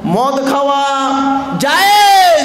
মদ খাওয়া জায়েজ,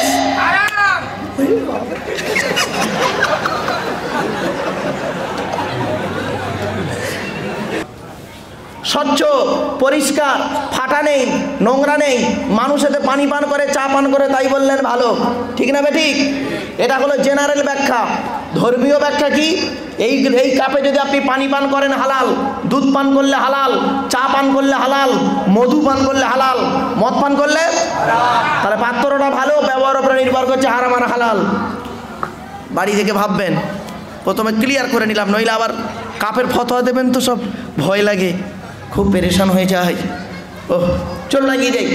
স্বচ্ছ পরিষ্কার, ফাটা নেই, নোংরা নেই, মানুষ এতে পানি পান করে, চা পান করে, তাই বললেন ভালো, ঠিক না বেঠিক? এটা হলো জেনারেল ব্যাখ্যা। ধর্মীয় ব্যাখ্যা কি? এই কাপে যদি আপনি পানি পান করেন হালাল, দুধ পান করলে হালাল, চা পান করলে হালাল, মধু পান করলে হালাল, মদ পান করলে, তাহলে পাত্রটা ভালো, ব্যবহার উপরে নির্ভর করছে হারাম আর হালাল। বাড়ি থেকে ভাববেন, প্রথমে ক্লিয়ার করে নিলাম, নইলে আবার কাপের ফতোয়া দেবেন তো সব ভয় লাগে, খুব পেরেশান হয়ে যায়। ও চল লাগিয়ে যাই।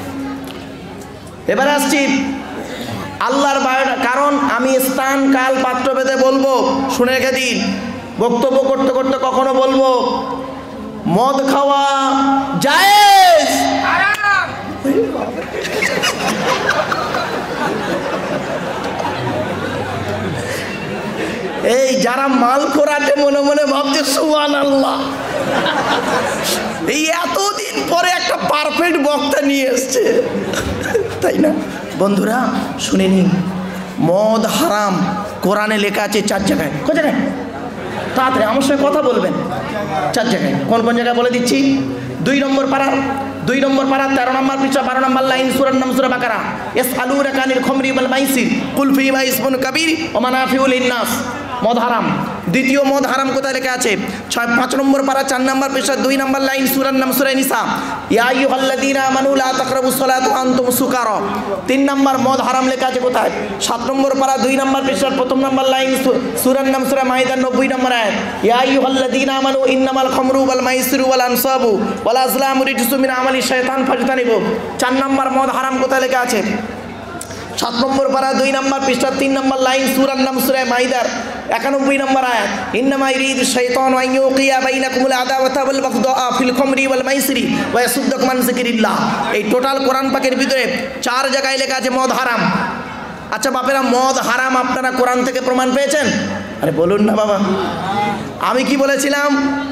এবার আসছি আল্লাহর বায়োডাটা, কারণ আমি স্থান কাল পাত্র ভেদে বলবো, শুনে রেখে দিন। বক্তব্য করতে করতে কখনো বলবো মদ খাওয়া জায়েজ, এই যারা মাল করাতে মনে মনে ভাবছে সুবহানাল্লাহ, এই এতদিন পরে একটা পারফেক্ট বক্তা নিয়ে এসছে, তাই না? বন্ধুরা শুনে নিন, মদ হারাম কোরআনে লেখা আছে 4 জায়গায়। কোন জায়গায়? তাড়াতাড়ি আমার সঙ্গে কথা বলবেন। 4 জায়গায়। কোন কোন জায়গায় বলে দিচ্ছি। 2 নম্বর পারা 13 নম্বর পৃষ্ঠা 12 নম্বর লাইন, সূরার নাম সূরা বাকারা। ইয়াসআলুনাকা আনিল খামরি ওয়াল মাইসির কুল ফীহিমা ইসমুন কাবীর ওয়া মানাফিউ লিন-নাস। মদ হারাম। দ্বিতীয় মদ হারাম কোথায় লেখা আছে? 5 নম্বর পারা 4 নম্বর পৃষ্ঠা 2 নম্বর লাইন, সূরার নাম সূরা নিসা। ইয়া আইয়ুহাল্লাযীনা আমানু লা তাকরাবুস সালাতা ওয়া আনতুম সুকারা। 3 নম্বর মদ হারাম লেখা আছে কোথায়? 7 নম্বর পারা 2 নম্বর পৃষ্ঠার 1 নম্বর লাইন, সূরার নাম সূরা মাইদা 90 নম্বর আয়াত। ইয়া আইয়ুহাল্লাযীনা আমানু ইন্নামাল খামরু ওয়াল মাইসিরু ওয়াল আনসাবু ওয়াল আজলামু রিজসুম মিন আমালি শাইতান ফাজতানিবু। 4 নম্বর মদ হারাম কোথায় লেখা আছে? 7 নম্বর পারা 2 নম্বর পৃষ্ঠা 3 নম্বর লাইন, সূরার নাম সূরা মাইদার 91 নম্বর আয়াত। ইন্নামা ইরিদু শাইতানু আন ইউকিয়া বাইনাকুমুল আদাওয়াতা ওয়াল বাগদা ফিল খামরি ওয়াল মাইসিরি ওয়া ইয়াসুদ্দাকুম আন যিকরিল্লাহ। এই টোটাল কোরআন পাকের ভিতরে 4 জায়গায় লেখা আছে মদ হারাম। আচ্ছা বাপেরা, মদ হারাম আপনারা কোরআন থেকে প্রমাণ পেয়েছেন? আরে বলুন না বাবা। আমি কি বলেছিলাম?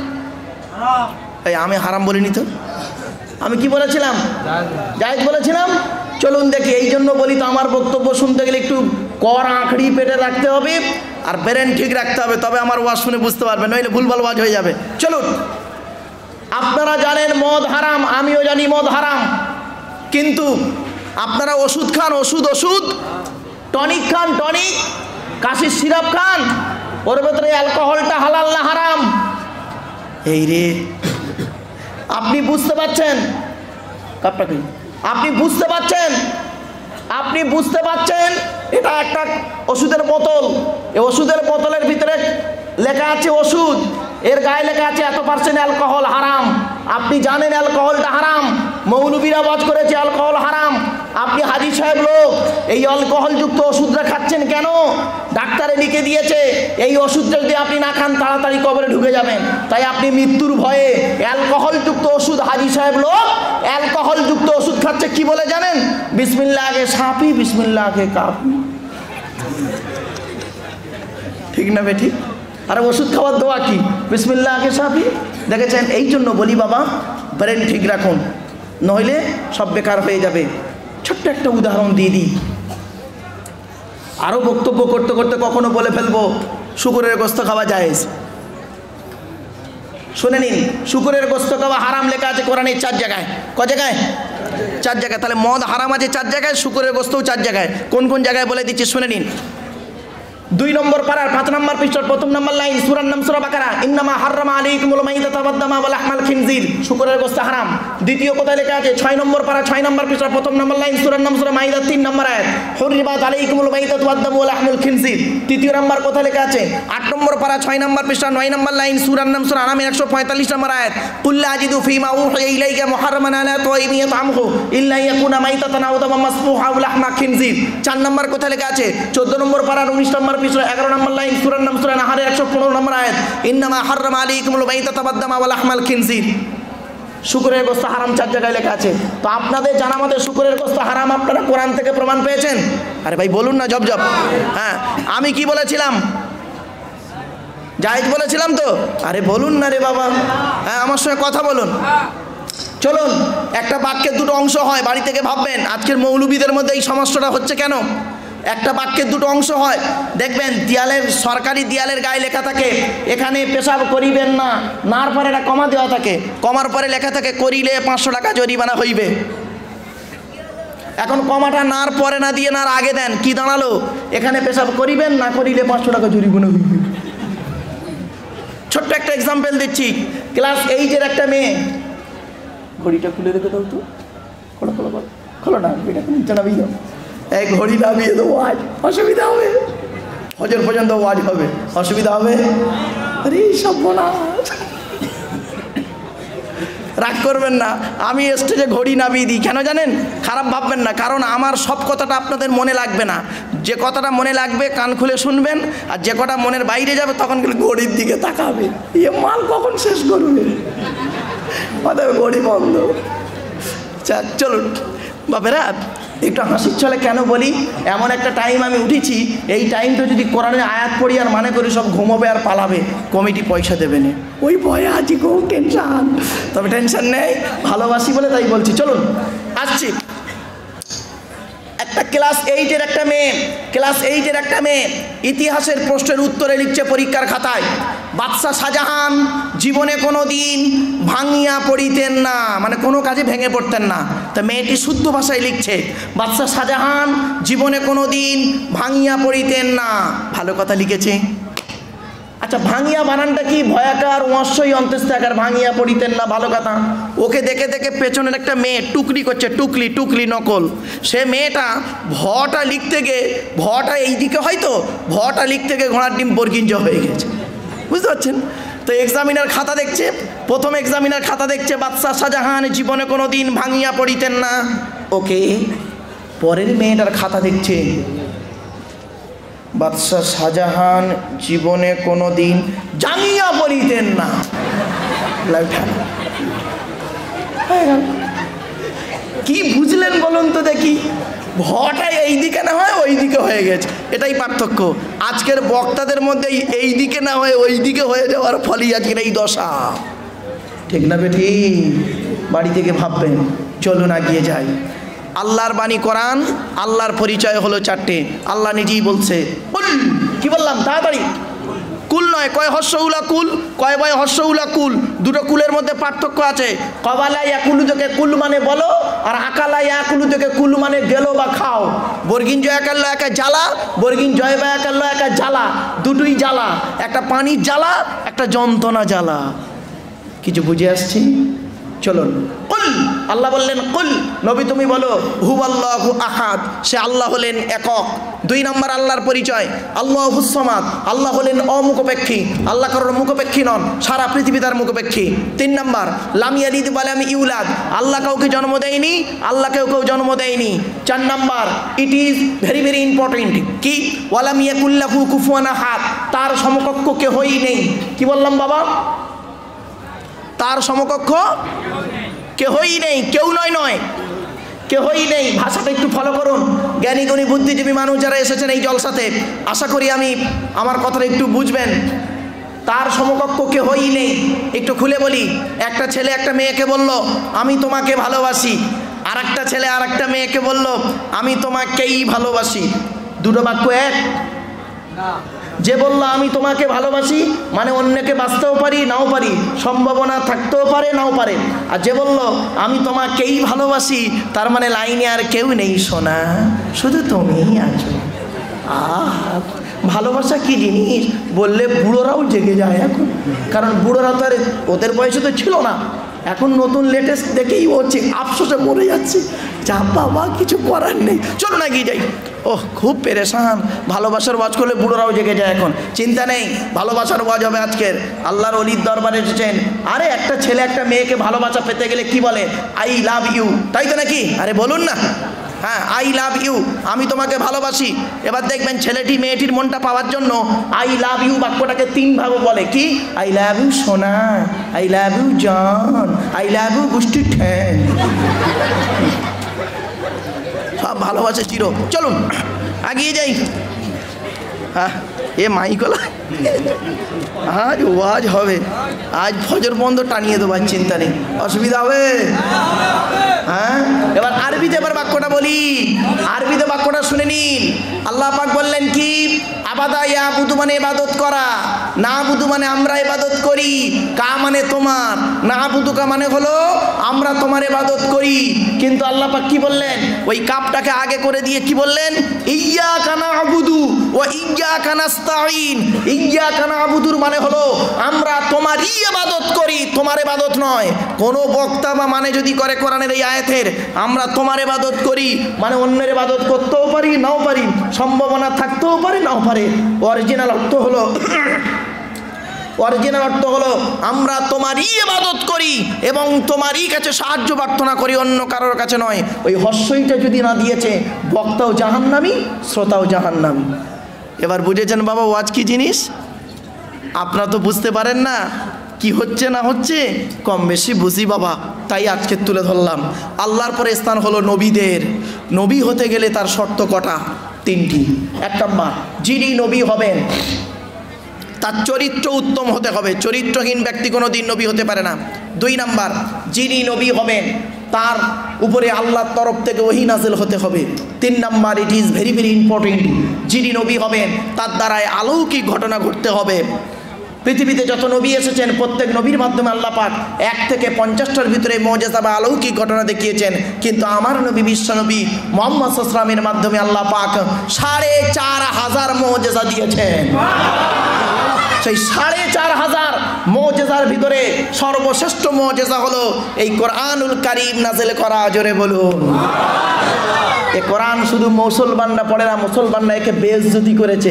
এই আমি হারাম বলিনি তো, আমি কি বলেছিলাম? জায়েজ বলেছিলাম। চলুন দেখি। এই জন্য বলি তো, আমার বক্তব্য শুনতে গেলে একটু কর আঁকড়ি পেটে রাখতে হবে আর ব্রেন ঠিক রাখতে হবে, তবে আমার ওয়াজ শুনে বুঝতে পারবেন, নইলে ভুলভাল ওয়াজ হয়ে যাবে। চলুন, আপনারা জানেন মদ হারাম, আমিও জানি মদ হারাম, কিন্তু আপনারা ওষুধ খান, ওষুধ, টনিক খান, টনিক, কাশির সিরাপ খান, ওর ভেতরে অ্যালকোহলটা হালাল না হারাম? এই রে, আপনি বুঝতে পারছেন? কাপটা কি আপনি বুঝতে পারছেন? আপনি বুঝতে পারছেন? এটা একটা ওষুধের বোতল, এই ওষুধের বোতলের ভিতরে লেখা আছে ওষুধ, এর গায়ে লেখা আছে এত% অ্যালকোহল হারাম। আপনি জানেন অ্যালকোহলটা হারাম, মৌলবীরা ওয়াজ করেছে অ্যালকোহল হারাম, আপনি হাজী সাহেব লোক এই অ্যালকোহলযুক্ত ওষুধটা খাচ্ছেন কেন? ডাক্তারে লিখে দিয়েছে এই ওষুধটা যদি আপনি না খান তাড়াতাড়ি কবরে ঢুকে যাবেন, তাই আপনি মৃত্যুর ভয়ে অ্যালকোহলযুক্ত ওষুধ, হাজী সাহেব লোক অ্যালকোহলযুক্ত ওষুধ খাচ্ছে। কি বলে জানেন? বিসমিল্লাহ আগে সাপি, বিসমিল্লাহ আগে কাপি। ঠিক না বেঠিক? আর ওষুধ খাওয়ার দোয়া কি? বিসমিল্লাহ আগে সাপি। দেখেছেন? এই জন্য বলি বাবা, ব্রেন ঠিক রাখুন, নইলে সব বেকার হয়ে যাবে। ছোট্ট একটা উদাহরণ দিয়ে দিই, আরও বক্তব্য করতে করতে কখনো বলে ফেলবো শুকরের গোস্ত খাওয়া জায়েজ। শুনে নিন, শুকরের গোস্ত খাওয়া হারাম লেখা আছে কোরআনের 4 জায়গায়। ক জায়গায়? 4 জায়গায়। তাহলে মদ হারাম আছে 4 জায়গায়, শুকরের গোস্তও 4 জায়গায়। কোন কোন জায়গায় বলে দিচ্ছি শুনে নিন। 2 নম্বর পারার 5 নম্বর পৃষ্ঠার 1 নম্বর লাইন, সূরার নাম সূরা বাকারা। ইন্নামা হাররামা আলাইকুমুল মাইতাতা ওয়াদ দামা ওয়া লাহমাল খিনজির। শুকরের গোশত হারাম। দ্বিতীয় কোথায় লেখা আছে? 6 নম্বর পারা 6 নম্বর পৃষ্ঠার 1 নম্বর লাইন, সূরার নাম সূরা মাইদা 3 নম্বর আয়াত। হুরিমাত আলাইকুমুল মাইতাতু ওয়াদ দামু ওয়া লাহমুল খিনজির। তৃতীয় নম্বর কোথায় লেখা আছে? 8 নম্বর পারা 6 নম্বর পৃষ্ঠা 9 নম্বর লাইন, সূরার নাম সূরা আনাম 145 নম্বর আয়াত। কুল লা আজিদু ফীমা উহিয়া ইলাইকা মুহাররামান আলা তাইয়িবিন ইয়াতআমুহু ইল্লা ইয়াকুনা মাইতাতান আও দামান মাসফুহা আও লাহমা খিনজির। 4 নম্বর কোথায় লেখা আছে? 14 নম্বর পারা 19 নম্বর পৃষ্ঠা 11 নম্বর লাইন, সূরার নাম সূরা নাহরের 115 নম্বর আয়াত। ইন্নামা হাররামা আলাইকুমুল মাইতাতা ওয়াদ দামা ওয়া লাহমাল খিনজির। শুকরের গোশত হারাম 4 জায়গায় লেখা আছে। তো আপনাদের জানা মতে শুকরের গোশত হারাম আপনারা কোরআন থেকে প্রমাণ পেয়েছেন? আরে ভাই বলুন না, জব। হ্যাঁ, আমি কি বলেছিলাম? জায়েজ বলেছিলাম তো? আরে বলুন না রে বাবা, হ্যাঁ আমার সঙ্গে কথা বলুন। চলুন, একটা বাক্যের দুটো অংশ হয়, বাড়ি থেকে ভাববেন আজকের মৌলবীদের মধ্যে এই সমস্যাটা হচ্ছে কেন। একটা বাক্যের দুটো অংশ হয়, দেখবেন দেয়ালের, সরকারি দেয়ালের গায়ে লেখা থাকে এখানে পেশাব করিবেন না, নার পরে একটা কমা দেওয়া থাকে, কমার পরে লেখা থাকে করিলে 500 টাকা জরিমানা হইবে। এখন কমাটা নার পরে না দিয়ে নার আগে দেন, কি দাঁড়ালো, এখানে পেশাব করিবেন না, করিলে 500 টাকা জরিমানা হইবে। ছোট্ট একটা এক্সাম্পল দিচ্ছি, ক্লাস 8-এর একটা মেয়ে, ঘড়িটা খুলে রেখে দাও তো, খোলো খোলো খোলো, খোলো না, এটা নিচে নামিয়ে দাও, এই ঘড়ি নামিয়ে দেবো, আজ অসুবিধা হবে, ফজর পর্যন্ত ওয়াজ হবে, অসুবিধা হবে। আরে সব বলা, রাগ করবেন না, আমি স্টেজে ঘড়ি নামিয়ে দিই, কেন জানেন, খারাপ ভাববেন না, কারণ আমার সব কথাটা আপনাদের মনে লাগবে না, যে কথাটা মনে লাগবে কান খুলে শুনবেন, আর যে কটা মনের বাইরে যাবে তখন কিন্তু ঘড়ির দিকে তাকাবে, এ মাল কখন শেষ করবে, অতএব ঘড়ি বন্ধ। আচ্ছা চলুন বাপেরা, একটু হাসির ছলে কেন বলি, এমন একটা টাইম আমি উঠেছি, এই টাইমটা যদি কোরআনের আয়াত পড়ি আর মানে করি সব ঘুমোবে আর পালাবে, কমিটি পয়সা দেবে না, ওই ভয়ে আছি খুব টেনশন। তবে টেনশন নেই, ভালোবাসি বলে তাই বলছি। চলুন আসছি, একটা ক্লাস 8-এর একটা মেয়ে, ক্লাস 8-এর একটা মেয়ে ইতিহাসের প্রশ্নের উত্তরে লিখছে পরীক্ষার খাতায়, বাদশাহ শাহজাহান জীবনে কোনো দিন ভাঙিয়া পড়িতেন না, মানে কোনো কাজে ভেঙে পড়তেন না। তা মেয়েটি শুদ্ধ ভাষায় লিখছে বাদশাহ শাহজাহান জীবনে কোনো দিন ভাঙিয়া পড়িতেন না, ভালো কথা লিখেছে। আচ্ছা ভাঙিয়া বানানটা কি, ভয়াকার অশ্বই অন্ত্যেষ্টাকার, ভাঙিয়া পড়িতেন না, ভালো কথা। ওকে দেখে দেখে পেছনের একটা মেয়ে টুকলি করছে, টুকলি টুকলি নকল, সে মেয়েটা ভটা লিখতে গিয়ে, ভটা এইদিকে হয়তো, ভটা লিখতে গিয়ে ঘোড়ার ডিম বর্গিঞ্জ হয়ে গেছে, বুঝতে পারছেন তো। এক্সামিনার খাতা দেখছে, প্রথম এক্সামিনার খাতা দেখছে বাদশাহ শাহজাহান জীবনে কোনো দিন ভাঙিয়া পড়িতেন না, ওকে। পরের মেয়েটার খাতা দেখছে বাদশাহ শাহজাহান জীবনে কোনো দিন জাঙ্গিয়া পড়িতেন না, কি বুঝলেন বলুন তো দেখি, ভটা এই দিকে না হয় ওই দিকে হয়ে গেছে, এটাই পার্থক্য। আজকের বক্তাদের মধ্যে এই দিকে না হয়ে ওই দিকে হয়ে যাওয়ার ফলেই আজকের এই দশা, ঠিক না বেঠি? বাড়ি থেকে ভাববেন। চলুন এগিয়ে যাই। আল্লাহর বাণী কোরআন, আল্লাহর পরিচয় হলো 4টে। আল্লাহ নিজেই বলছে, কুল, কি বললাম তাড়াতাড়ি, কুল নয়, কয় হর্ষউলা কুল, কয় বয় হর্ষউলা কুল, দুটো কুলের মধ্যে পার্থক্য আছে। কবালা ইয়াকুলু থেকে কুল মানে বলো, আর আকালা ইয়াকুলু থেকে কুল মানে গেলো বা খাও। বর্গিন জয় একাল্লো একা জ্বালা, বর্গিন জয় বা একাল্লো একা জ্বালা, দুটোই জ্বালা, একটা পানির জ্বালা, একটা যন্ত্রণা জ্বালা। কিছু বুঝে আসছি? চলুন, কুল, আল্লাহ বললেন কুল, নবী তুমি বলো হুয়াল্লাহু আহাদ, সে আল্লাহ হলেন একক। 2 নম্বর আল্লাহর পরিচয় আল্লাহুস সামাদ, আল্লাহ হলেন অমুখপেক্ষী, আল্লাহ কারোর মুখপেক্ষী নন, সারা পৃথিবী তার মুখপেক্ষী। 3 নম্বর লাম ইয়ালিদ ওয়া লাম ইউলাদ, আল্লাহ কাউকে জন্ম দেয়নি, আল্লাহ কেউ জন্ম দেয়নি। 4 নম্বর it is very very important, কি ওয়া লাম ইয়াকুল লাহু কুফুয়ান আহাদ, তার সমকক্ষ কেউই নেই। কি বললাম বাবা? তার সমকক্ষ কেউই নেই, কেউ নয়, কেউই নেই। ভাষাটা একটু ফলো করুন, জ্ঞানী গুণী বুদ্ধিজীবী মানুষ যারা এসেছেন এই জলসাতে, আশা করি আমার কথাটা একটু বুঝবেন। তার সমকক্ষ কেউই নেই। একটু খুলে বলি, একটা ছেলে একটা মেয়েকে বলল আমি তোমাকে ভালোবাসি, আর একটা ছেলে আর একটা মেয়েকে বলল আমি তোমাকেই ভালোবাসি, দুটো বাক্য এক না। যে বলল আমি তোমাকে ভালোবাসি মানে অন্যকে বাঁচতেও পারি নাও পারি, সম্ভাবনা থাকতেও পারে নাও পারে। আর যে বলল আমি তোমাকেই ভালোবাসি তার মানে লাইনে আর কেউ নেই সোনা, শুধু তুমিই আছো। ভালোবাসা কি জিনিস বললে বুড়োরাও জেগে যায় এখন, কারণ বুড়োরা তো আর ওদের বয়সে তো ছিল না, এখন নতুন লেটেস্ট দেখেই হচ্ছে, আফসোসে মরে যাচ্ছে, যা বাবা কিছু করার নেই। চলো না গিয়ে যাই। ওহ খুব পেরেশান, ভালোবাসার ওয়াজ করলে বুড়োরাও জেগে যায় এখন, চিন্তা নেই, ভালোবাসার ওয়াজ হবে আজকের। আল্লাহর ওলির দরবারে এসেছেন। আরে একটা ছেলে একটা মেয়েকে ভালোবাসা পেতে গেলে কি বলে? আই লাভ ইউ, তাই তো নাকি? আরে বলুন না, হ্যাঁ আই লাভ ইউ, আমি তোমাকে ভালোবাসি। এবার দেখবেন ছেলেটি মেয়েটির মনটা পাওয়ার জন্য আই লাভ ইউ বাক্যটাকে 3 ভাবে বলে। কি? আই লাভ ইউ সোনা, আই লাভ ইউ জান, আই লাভ ইউ গুষ্টি ঠ্যাং, সব ভালোবাসা চির। চলুন এগিয়ে যাই। হ্যাঁ এ মাইকলা আজ ওয়াজ হবে, আজ ফজর বন্ধ টানিয়ে দেবো, চিন্তা নেই, অসুবিধা হবে? হ্যাঁ, এবার আরবিতে এবার বাক্যটা বলি, আরবিতে বাক্যটা শুনে নিন। আল্লাহ পাক বললেন কি? আবাদা ইয়াবুদু মানে ইবাদত করা, না বুদু মানে আমরা ইবাদত করি, কা মানে তোমার, না বুদুকা মানে হলো আমরা তোমার ইবাদত করি। কিন্তু আল্লাহ পাক কি বললেন? ওই কাপটাকে আগে করে দিয়ে কি বললেন? ইয়্যাকা না'বুদু ওয়া ইয়্যাকা নাস্তাঈন। ইয়্যাকা না'বুদুর মানে হলো আমরা তোমারই ইবাদত করি, তোমার ইবাদত নয়। কোনো বক্তা বা মানে যদি করে কোরআনের এই আয়াতের আমরা তোমার ইবাদত করি মানে অন্যের ইবাদত করতেও পারি নাও পারি, সম্ভাবনা থাকতেও পারে নাও পারে। অরিজিনাল অর্থ হলো আমরা তোমারই ইবাদত করি এবং তোমারই কাছে সাহায্য প্রার্থনা করি, অন্য কারোর কাছে নয়। ওই হস্যইটা যদি না দিয়েছে বক্তাও জাহান্নামী, শ্রোতাও জাহান্নামী। এবার বুঝেছেন বাবা ওয়াজ কি জিনিস? আপনারা তো বুঝতে পারেন না কি হচ্ছে না হচ্ছে, কম বেশি বুঝি বাবা, তাই আজকে তুলে ধরলাম। আল্লাহর পরে স্থান হলো নবীদের। নবী হতে গেলে তার শর্ত কটা? 3টি। 1 নম্বর, যিনি নবী হবেন তার চরিত্র উত্তম হতে হবে, চরিত্রহীন ব্যক্তি কোনো দিন নবী হতে পারে না। 2 নম্বর, যিনি নবী হবেন তার উপরে আল্লাহর তরফ থেকে ওহী নাযিল হতে হবে। 3 নম্বর, it is very very important, যিনি নবী হবেন তার দ্বারায় অলৌকিক ঘটনা ঘটতে হবে। পৃথিবীতে যত নবী এসেছেন প্রত্যেক নবীর মাধ্যমে আল্লাহ পাক 1 থেকে 50টার ভিতরে মুজিজা বা অলৌকিক ঘটনা দেখিয়েছেন, কিন্তু আমার নবী বিশ্বনবী মুহাম্মদ সাল্লাল্লাহু আলাইহি ওয়াসাল্লামের মাধ্যমে আল্লাহ পাক 4500 মুজিজা দিয়েছেন। সেই 4500 মুজিজার ভিতরে সর্বশ্রেষ্ঠ মুজিজা হলো এই কোরআনুল কারীম নাযিল করা। জোরে বলুন এই কোরআন শুধু মুসলমানরা পড়ে না, মুসলমানরা একে বেইজ্জতি করেছে।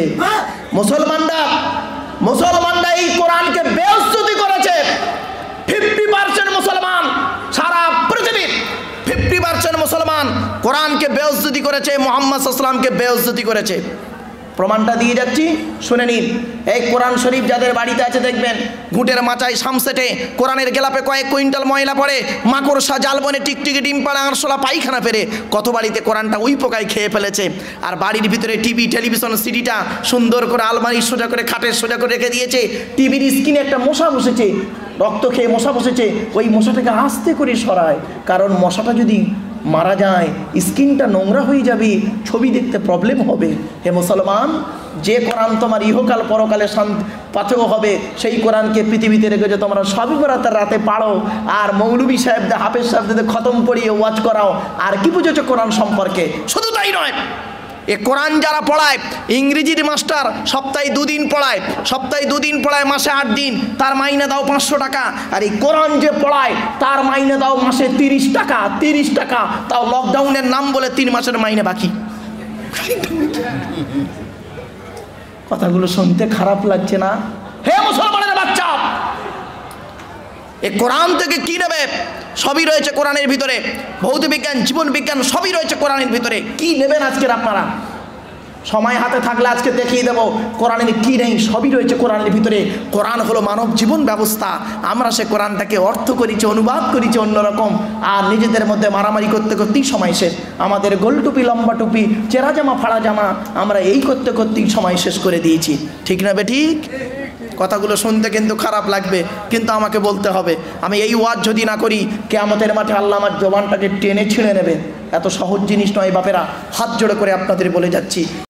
মুসলমানরা এই কোরআনকে বেইজ্জতি করেছে। 50% মুসলমান, সারা পৃথিবীর 50% মুসলমান কোরআনকে বেইজ্জতি করেছে, মুহাম্মদ সাল্লাল্লাহু আলাইহি ওয়াসাল্লামকে বেইজ্জতি করেছে। প্রমাণটা দিয়ে যাচ্ছি, শুনে নিন। এই কোরআন শরীফ যাদের বাড়িতে আছে দেখবেন ঘুঁটের মাচায় সামসেটে কোরআনের গেলাপে কয়েক কুইন্টাল ময়লা পড়ে, মাকড়সা জাল বনে টিকটিকি ডিম পাড়া আরশোলা পায়খানা ফেরে। কত বাড়িতে কোরআনটা ওই পোকায় খেয়ে ফেলেছে। আর বাড়ির ভিতরে টিভি টেলিভিশন সিডিটা সুন্দর করে আলমারি সোজা করে খাটের সোজা করে রেখে দিয়েছে। টিভির স্ক্রিনে একটা মশা বসেছে, রক্ত খেয়ে মশা বসেছে, ওই মশাটাকে আস্তে করে সরায়, কারণ মশাটা যদি মারা যায় স্কিনটা নোংরা হয়ে যাবে, ছবি দেখতে প্রবলেম হবে। হে মুসলমান, যে কোরআন তোমার ইহকাল পরকালে পাথেয় হবে সেই কোরআনকে পৃথিবীতে রেখেছে তোমরা সবই বরাতের রাতে পাড়ো, আর মৌলভী সাহেবদের হাফেজ সাহেবদের খতম পড়িয়ে ওয়াজ করাও। আর কি বুঝেছো কোরআন সম্পর্কে? শুধু তাই নয়, এ কোরআন যারা পড়ায়, ইংরেজির মাস্টার সপ্তাহে 2 দিন পড়ায়, মাসে 8 দিন, তার মাইনে দাও 500 টাকা। আর এই কোরআন যে পড়ায় তার মাইনে দাও মাসে 30 টাকা, তাও লকডাউনের নাম বলে 3 মাসের মাইনে বাকি। কথাগুলো শুনতে খারাপ লাগছে না? হে মুসলমানের বাচ্চা, এই কোরআন থেকে কি নেবে? সবই রয়েছে কোরআনের ভিতরে, ভৌত বিজ্ঞান, জীবন বিজ্ঞান সবই রয়েছে কোরআনের ভিতরে। কি নেবেন আজকের আপনারা? সময় হাতে থাকলে আজকে দেখিয়ে দেবো কোরআনের কি নেই, সবই রয়েছে কোরআনের ভিতরে। কোরআন হলো মানব জীবন ব্যবস্থা। আমরা সে কোরআনটাকে অর্থ করেছি, অনুবাদ করেছি অন্যরকম, আর নিজেদের মধ্যে মারামারি করতে করতেই সময় শেষ। আমাদের গোল টুপি, লম্বা টুপি, চেরা জামা, ফাড়া জামা, আমরা এই করতে করতেই সময় শেষ করে দিয়েছি। ঠিক না বেঠিক? কথাগুলো শুনতে কিন্তু খারাপ লাগবে, কিন্তু আমাকে বলতে হবে। আমি এই ওয়াজ যদি না করি কিয়ামতের মাঠে আল্লাহ আমার জবানটাকে টেনে ছিঁড়ে নেবে। এত সহজ জিনিস নয় বাপেরা, হাত জোড়ে করে আপনাদের বলে যাচ্ছি।